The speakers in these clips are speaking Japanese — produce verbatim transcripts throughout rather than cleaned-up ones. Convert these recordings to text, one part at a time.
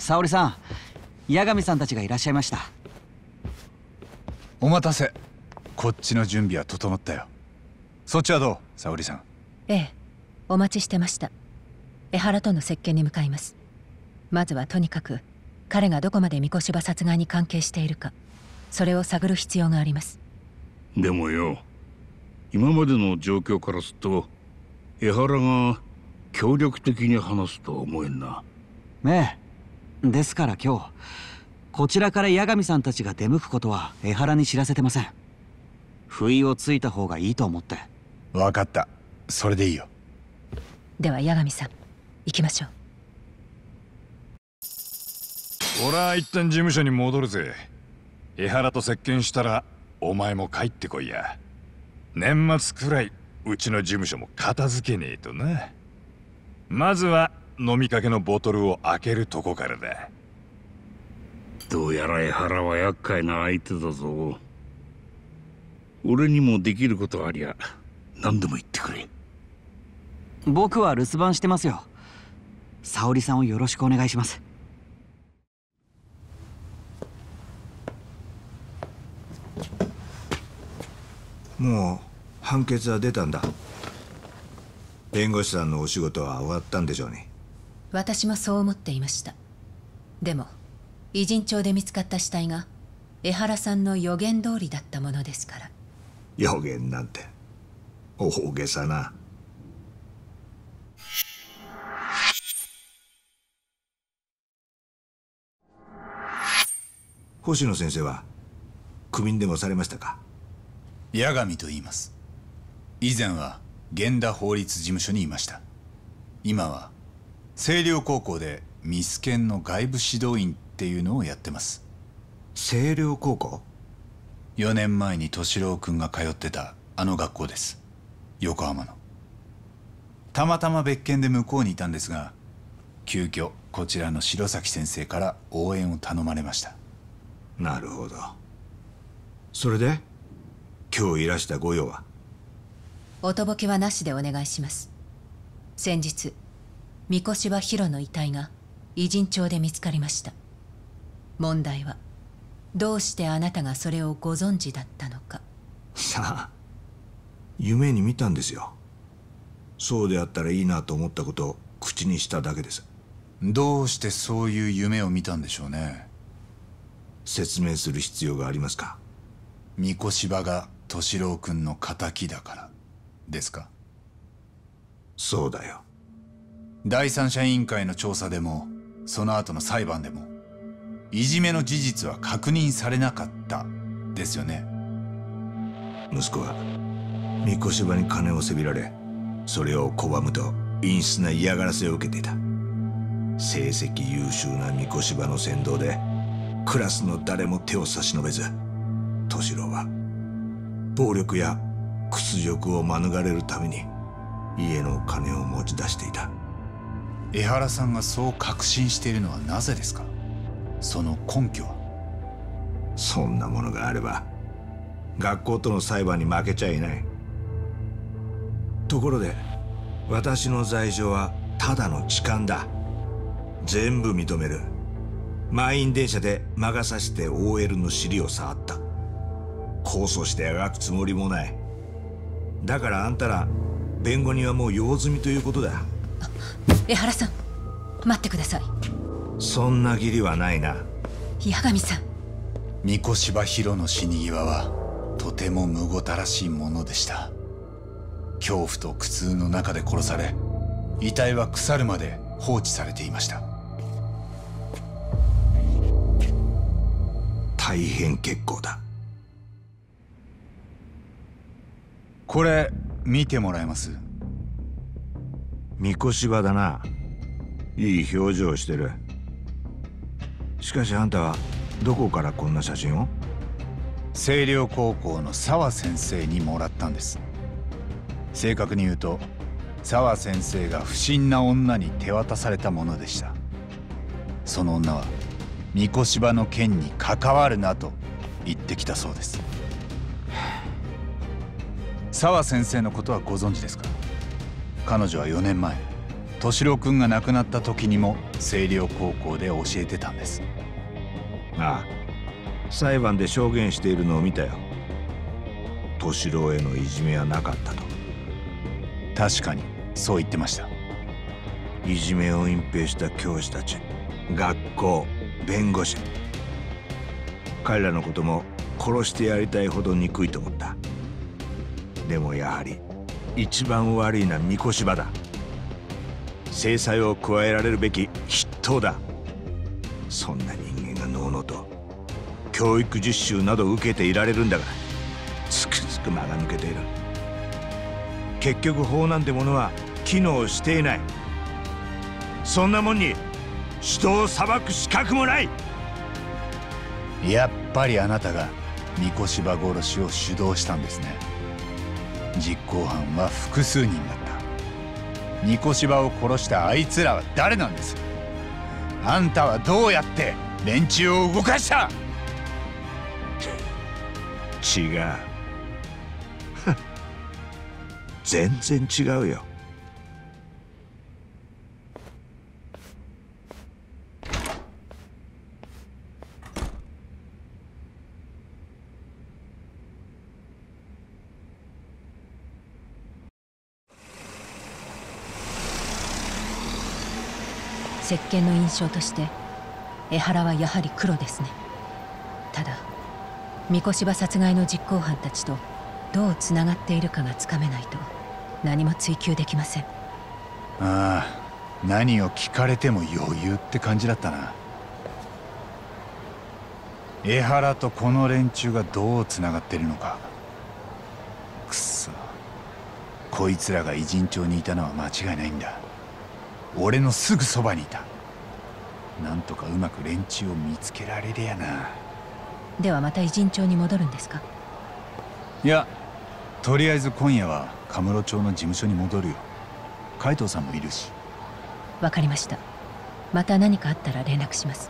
沙織さん、八神さんたちがいらっしゃいました。 お待たせ。こっちの準備は整ったよ。そっちはどう、沙織さん？ ええ、お待ちしてました。江原との接見に向かいます。まずはとにかく彼がどこまで三越場殺害に関係しているか、それを探る必要があります。 でもよ、今までの状況からすると江原が協力的に話すとは思えんな。 ええ、ですから今日こちらから八神さんたちが出向くことは江原に知らせてません。不意をついた方がいいと思って。 分かった、それでいいよ。 では八神さん、行きましょう。 俺は一旦事務所に戻るぜ。江原と接見したらお前も帰ってこいや。年末くらいうちの事務所も片付けねえとな。まずは飲みかけのボトルを開けるとこからだ。 どうやら江原は厄介な相手だぞ。俺にもできることありゃ何でも言ってくれ。 僕は留守番してますよ。沙織さんをよろしくお願いします。 もう判決は出たんだ。弁護士さんのお仕事は終わったんでしょうね。 私もそう思っていました。でも偉人帳で見つかった死体が江原さんの予言通りだったものですから。 予言なんて大げさな。星野先生はクビにでもされましたか？ 八神と言います。以前は源田法律事務所にいました。今は星稜高校でミス研の外部指導員っていうのをやってます。 星稜高校？ よねんまえに敏郎君が通ってたあの学校です。横浜の。たまたま別件で向こうにいたんですが、急遽こちらの白崎先生から応援を頼まれました。 なるほど。それで今日いらしたご用は？ おとぼけはなしでお願いします。先日三越場ヒロの遺体が偉人帳で見つかりました。問題はどうしてあなたがそれをご存知だったのか。 さあ、夢に見たんですよ。そうであったらいいなと思ったことを口にしただけです。 どうしてそういう夢を見たんでしょうね。 説明する必要がありますか？ 三越場が敏郎君の敵だからですか？ そうだよ。 第三者委員会の調査でもその後の裁判でもいじめの事実は確認されなかったですよね。 息子は三越場に金をせびられ、それを拒むと陰湿な嫌がらせを受けていた。成績優秀な三越場の先導でクラスの誰も手を差し伸べず、敏郎は暴力や屈辱を免れるために家の金を持ち出していた。 江原さんがそう確信しているのはなぜですか？その根拠は？ そんなものがあれば学校との裁判に負けちゃいない。ところで私の罪状はただの痴漢だ。全部認める。満員電車で魔が差して オーエル の尻を触った。控訴してあがくつもりもない。だからあんたら弁護人はもう用済みということだ。 江原さん、待ってください。 そんな義理はないな。 八神さん。 三越場ヒロの死に際はとてもむごたらしいものでした。恐怖と苦痛の中で殺され、遺体は腐るまで放置されていました。 大変結構だ。 これ見てもらえます？ 三越場だな。いい表情してる。しかしあんたはどこからこんな写真を？ 星稜高校の澤先生にもらったんです。正確に言うと澤先生が不審な女に手渡されたものでした。その女は三越場の件に関わるなと言ってきたそうです。澤先生のことはご存知ですか？彼女はよねんまえ敏郎君が亡くなった時にも星稜高校で教えてたんです。 ああ、裁判で証言しているのを見たよ。敏郎へのいじめはなかったと。 確かにそう言ってました。 いじめを隠蔽した教師たち、学校、弁護士、彼らのことも殺してやりたいほど憎いと思った。でもやはり一番悪いのは三越場だ。制裁を加えられるべき筆頭だ。そんな人間がのうのうと教育実習など受けていられるんだから、つくづく間が抜けている。結局法なんてものは機能していない。そんなもんに人を裁く資格もない。 やっぱりあなたが三越場殺しを主導したんですね。実行犯は複数人だった。三越場を殺したあいつらは誰なんです？あんたはどうやって連中を動かした？ 違う全然違うよ。 石鹸の印象として江原はやはり黒ですね。ただ三越場殺害の実行犯たちとどうつながっているかがつかめないと何も追求できません。 ああ、何を聞かれても余裕って感じだったな。江原とこの連中がどうつながってるのか。くっそ、こいつらが偉人町にいたのは間違いないんだ。俺のすぐそばにいた。なんとかうまく連中を見つけられりゃな。 ではまた偉人町に戻るんですか？ いや、とりあえず今夜はカムロ町の事務所に戻るよ。海藤さんもいるし。 わかりました。また何かあったら連絡します。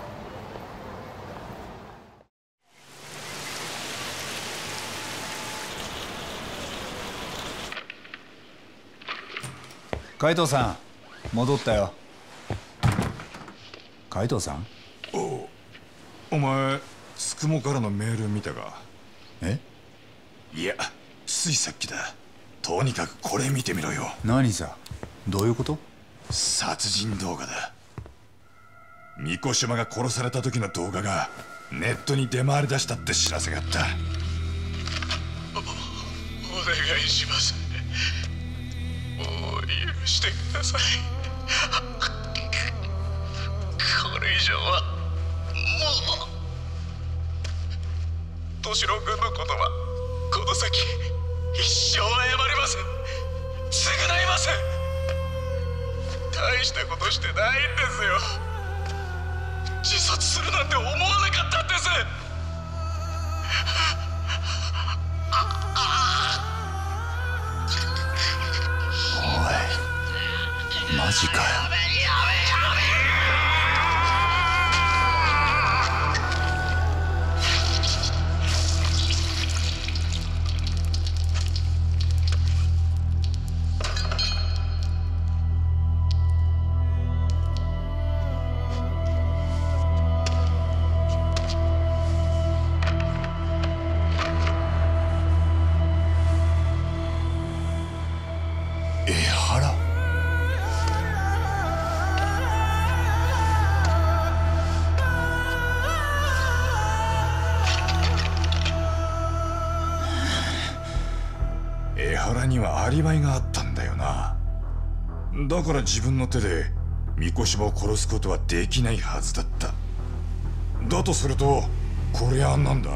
海藤さん、戻ったよ。海藤さん？ おお前スクモからのメール見たか？ え？ いや、ついさっきだ。とにかくこれ見てみろよ。 何さ？どういうこと？ 殺人動画だ。三越場が殺された時の動画がネットに出回り出したって知らせがあった。お, お願いします。もう許してください。これ以上はもう敏郎君のことはこの先一生謝りません。償いません。大したことしてないんですよ。自殺するなんて思わなかったんです。 おい、マジかよ。 江原にはアリバイがあったんだよな。だから自分の手で三越場を殺すことはできないはずだった。だとするとこりゃなんだ。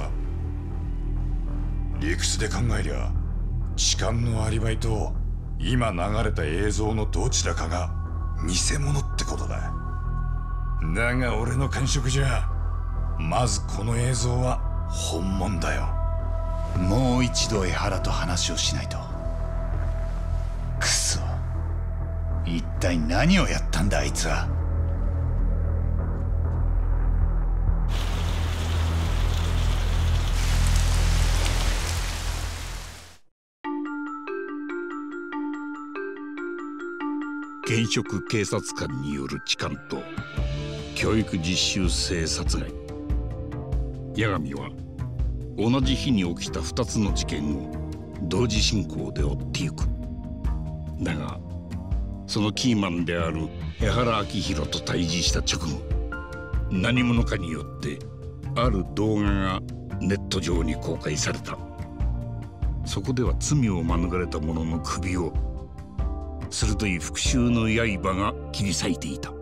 理屈で考えりゃ痴漢のアリバイと今流れた映像のどちらかが偽物ってことだ。だが俺の感触じゃまずこの映像は本物だよ。 もう一度江原と話をしないと。くそ、一体何をやったんだあいつは。 現職警察官による痴漢と教育実習生殺害。八神は同じ日に起きたふたつの事件を同時進行で追っていく。だがそのキーマンである江原明宏と対峙した直後、何者かによってある動画がネット上に公開された。そこでは罪を免れた者の首を鋭い復讐の刃が切り裂いていた。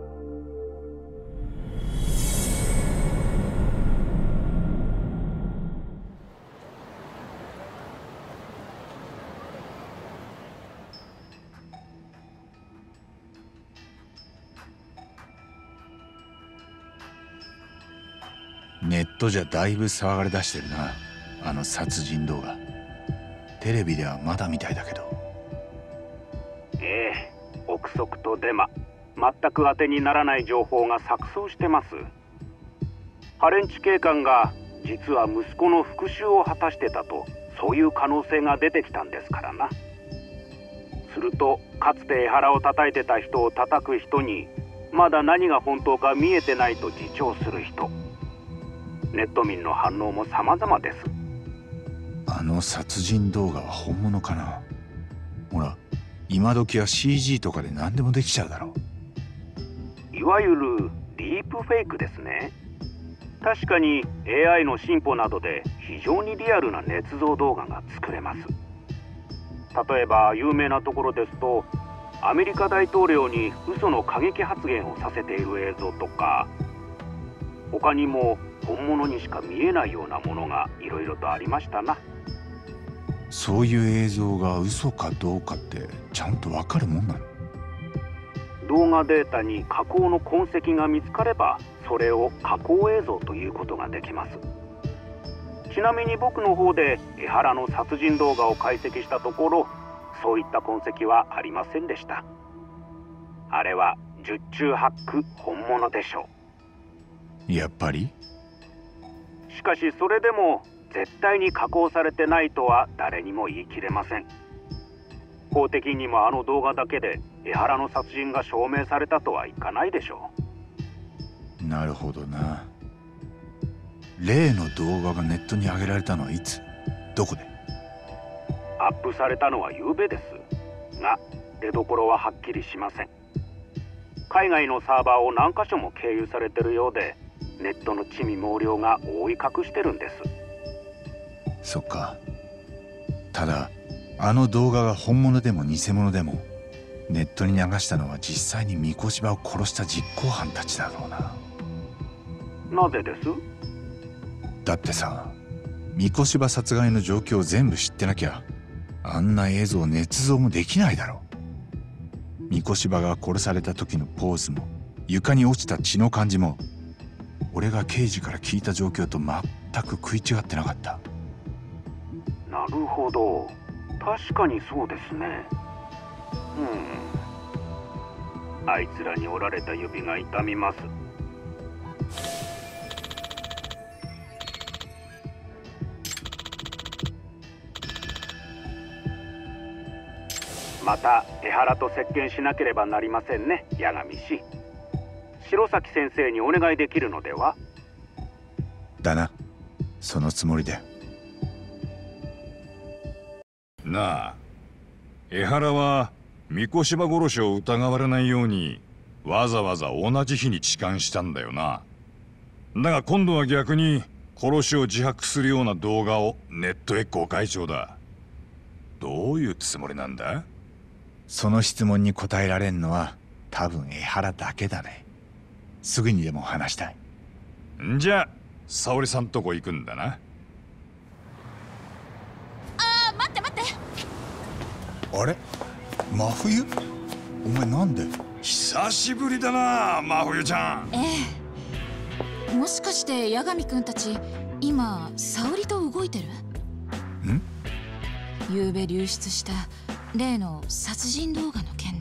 ネットじゃだいぶ騒がれ出してるな、あの殺人動画。テレビではまだみたいだけど。 ええ、憶測とデマ、全く当てにならない情報が錯綜してます。ハレンチ警官が実は息子の復讐を果たしてたと、そういう可能性が出てきたんですからな。するとかつて江原を叩いてた人を叩く人に、まだ何が本当か見えてないと自重する人、ネット民の反応も様々です。 あの殺人動画は本物かな。ほら、今時は シージー とかで何でもできちゃうだろう。いわゆるディープフェイクですね。確かに エーアイ の進歩などで非常にリアルな捏造動画が作れます。例えば有名なところですと、アメリカ大統領に嘘の過激発言をさせている映像とか、他にも本物にしか見えないようなものがいろいろとありましたな。 そういう映像が嘘かどうかってちゃんとわかるもんなの？ 動画データに加工の痕跡が見つかれば、それを加工映像ということができます。ちなみに僕の方で江原の殺人動画を解析したところ、そういった痕跡はありませんでした。あれは十中八九本物でしょう。やっぱり？ しかしそれでも絶対に加工されてないとは誰にも言い切れません。法的にもあの動画だけで江原の殺人が証明されたとはいかないでしょう。なるほどな。例の動画がネットに上げられたのはいつ、どこで？ アップされたのは昨べですが、出どころははっきりしません。海外のサーバーを何箇所も経由されてるようで、ネットの地味猛量が覆い隠してるんです。 そっか。ただあの動画が本物でも偽物でも、ネットに流したのは実際に三越場を殺した実行犯たちだろうな。 なぜです？ だってさ、三越場殺害の状況を全部知ってなきゃ、あんな映像を捏造もできないだろう。三越場が殺された時のポーズも、床に落ちた血の感じも、俺が刑事から聞いた状況と全く食い違ってなかった。 なるほど、確かにそうですね。うん、あいつらに折られた指が痛みます。また江原と接見しなければなりませんね、八神氏。白崎先生にお願いできるのでは？ だな、そのつもりで。 なあ、江原は三越場殺しを疑われないようにわざわざ同じ日に痴漢したんだよな。だが今度は逆に殺しを自白するような動画をネットへ公開中だ。どういうつもりなんだ？ その質問に答えられんのは多分江原だけだね。すぐにでも話したい。 んじゃあ沙織さんとこ行くんだな。 あー、待って待って。 あれ、真冬？お前なんで？ 久しぶりだな、真冬ちゃん。 ええ、もしかして八神君たち今沙織と動いてる？ ん？ 昨べ流出した例の殺人動画の件で。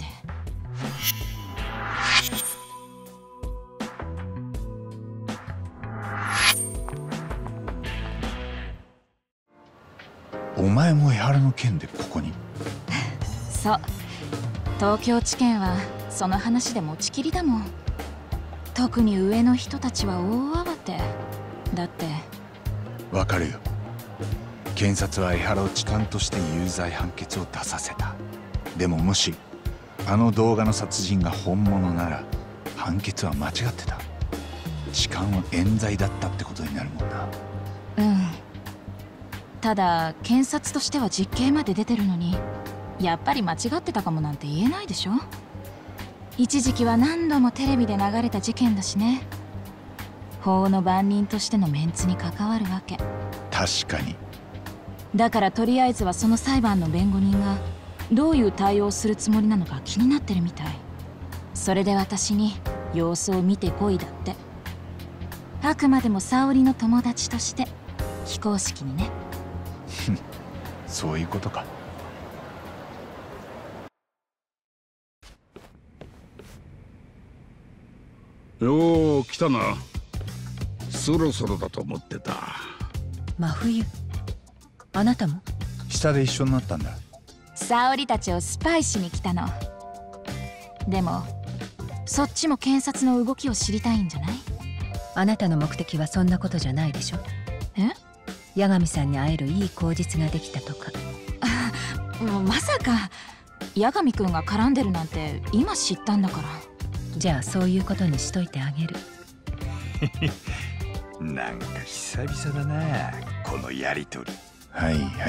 お前も江原の件でここに？ そう、東京地検はその話で持ちきりだもん。特に上の人たちは大慌てだって。 わかるよ。検察は江原を痴漢として有罪判決を出させた。でももしあの動画の殺人が本物なら判決は間違ってた。痴漢は冤罪だったってことになるもんな。 うん。ただ検察としては実刑まで出てるのに、やっぱり間違ってたかもなんて言えないでしょ。一時期は何度もテレビで流れた事件だしね。法の番人としてのメンツに関わるわけ。 確かに。 だからとりあえずはその裁判の弁護人がどういう対応をするつもりなのか気になってるみたい。それで私に様子を見てこいだって。あくまでも沙織の友達として非公式にね。 そういうことか。 よう来たな。そろそろだと思ってた。 真冬、あなたも？ 下で一緒になったんだ。 沙織たちをスパイしに来たの。でもそっちも検察の動きを知りたいんじゃない？ あなたの目的はそんなことじゃないでしょ。 え？ 八神さんに会えるいい口実ができたとか。 もうまさか八神くんが絡んでるなんて今知ったんだから。 じゃあそういうことにしといてあげる。 なんか久々だな、このやりとり。 はいはい。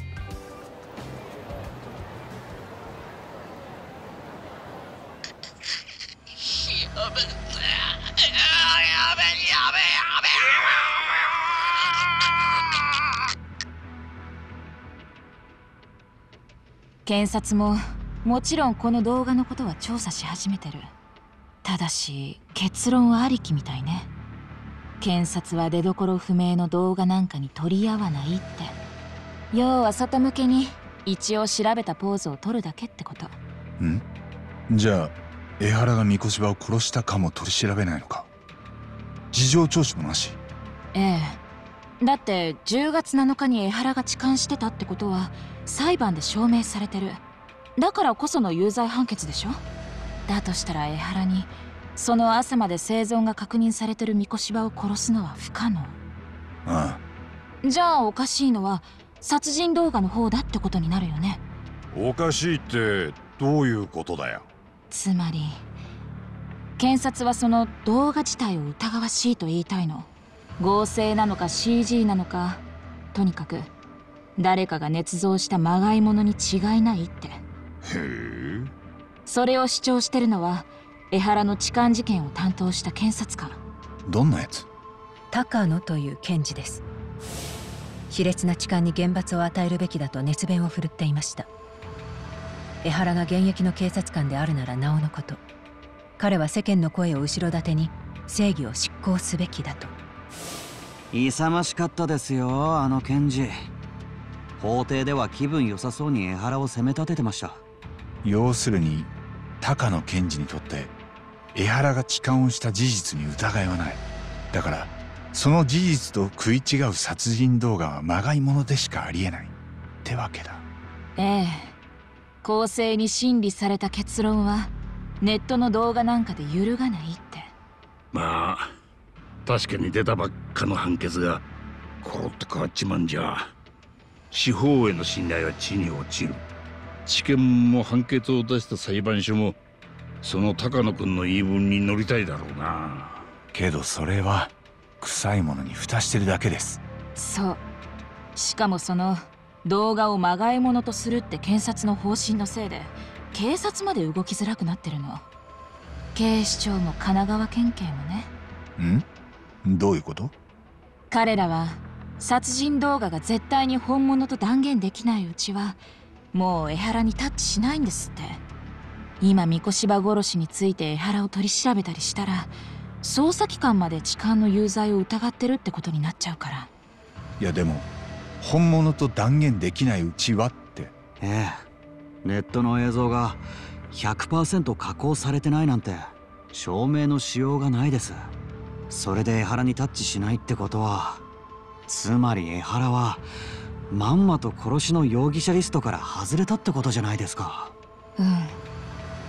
検察ももちろんこの動画のことは調査し始めてる。ただし結論はありきみたいね。検察は出どころ不明の動画なんかに取り合わないって。要は外向けに一応調べたポーズを取るだけってこと。 ん？じゃあ江原が三越場を殺したかも取り調べないのか？事情聴取もなし？ ええ。だってじゅうがつなのかに江原が痴漢してたってことは裁判で証明されてる。だからこその有罪判決でしょ。だとしたら江原にその朝まで生存が確認されてる三越場を殺すのは不可能。 ああ。じゃあおかしいのは殺人動画の方だってことになるよね。 おかしいってどういうことだよ。 つまり検察はその動画自体を疑わしいと言いたいの。合成なのか シージー なのか、とにかく誰かが捏造したまがいものに違いないって。へえ。 それを主張してるのは江原の痴漢事件を担当した検察官。 どんなやつ？ 高野という検事です。卑劣な痴漢に厳罰を与えるべきだと熱弁を振るっていました。江原が現役の警察官であるならなおのこと、彼は世間の声を後ろ盾に正義を執行すべきだと。 勇ましかったですよ、あの検事。法廷では気分良さそうに江原を責め立ててました。 要するに高野検事にとって江原が痴漢をした事実に疑いはない。だからその事実と食い違う殺人動画はまがいものでしかありえないってわけだ。 ええ。公正に審理された結論はネットの動画なんかで揺るがないって。 まあ確かに出たばっかの判決がコロッと変わっちまうんじゃ司法への信頼は地に落ちる。地検も判決を出した裁判所もその高野君の言い分に乗りたいだろうな。 けどそれは臭いものに蓋してるだけです。 そう。しかもその動画をまがいものとするって検察の方針のせいで警察まで動きづらくなってるの。警視庁も神奈川県警もね。 ん？どういうこと？ 彼らは殺人動画が絶対に本物と断言できないうちはもう江原にタッチしないんですって。今三越場殺しについて江原を取り調べたりしたら捜査機関まで痴漢の有罪を疑ってるってことになっちゃうから。 いやでも本物と断言できないうちはって。 ええ。ネットの映像が ひゃくパーセント 加工されてないなんて証明のしようがないです。それで江原にタッチしないってことは、つまり江原はまんまと殺しの容疑者リストから外れたってことじゃないですか。 うん。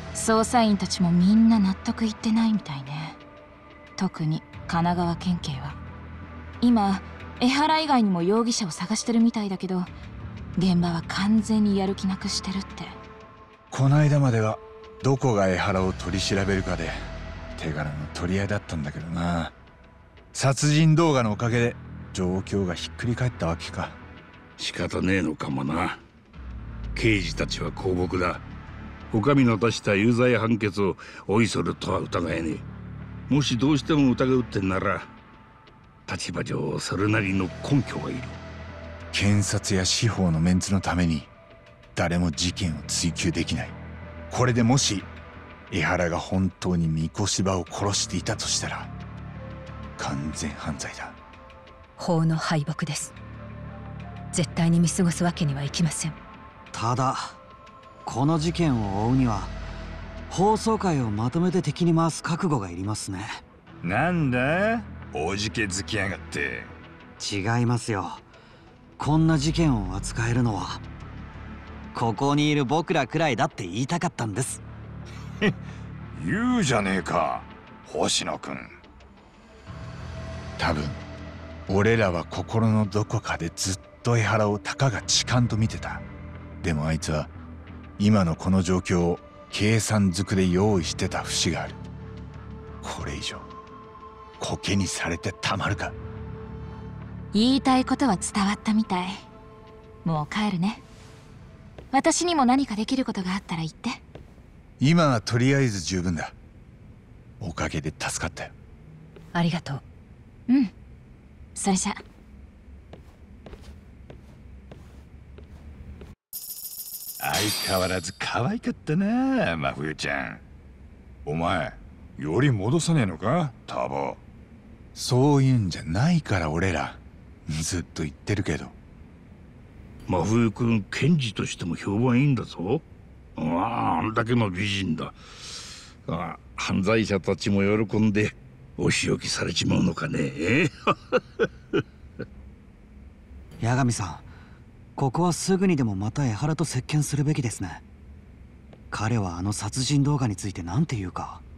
捜査員たちもみんな納得いってないみたいね。特に神奈川県警は今江原以外にも容疑者を探してるみたいだけど、現場は完全にやる気なくしてるって。 この間まではどこが江原を取り調べるかで手柄の取り合いだったんだけどな。殺人動画のおかげで状況がひっくり返ったわけか。 仕方ねえのかもな。刑事たちは公僕だ。お上の出した有罪判決をおいそるとは疑えねえ。もしどうしても疑うってんなら立場上それなりの根拠がいる。 検察や司法のメンツのために誰も事件を追及できない。これでもし江原が本当に三越柴を殺していたとしたら完全犯罪だ。 法の敗北です。絶対に見過ごすわけにはいきません。 ただこの事件を追うには法曹界をまとめて敵に回す覚悟がいりますね。 なんだおじけづきやがって。 違いますよ。こんな事件を扱えるのはここにいる僕らくらいだって言いたかったんです。 言うじゃねえか星野君。 多分俺らは心のどこかでずっと江原をたかが痴漢と見てた。でもあいつは今のこの状況を計算づくで用意してた節がある。これ以上コケにされてたまるか。 言いたいことは伝わったみたい。もう帰るね。私にも何かできることがあったら言って。 今はとりあえず十分だ。おかげで助かったよ。 ありがとう。 うん、それじゃ。 相変わらず可愛かったな真冬ちゃん。お前より戻さねえのかターボ。 そういうんじゃないから俺らずっと言ってるけど。 真冬君検事としても評判いいんだぞ。ああ、あんだけの美人だ。ああ、犯罪者たちも喜んでお仕置きされちまうのかね。 八神さん、ここはすぐにでもまた江原と接見するべきですね。彼はあの殺人動画について何て言うか。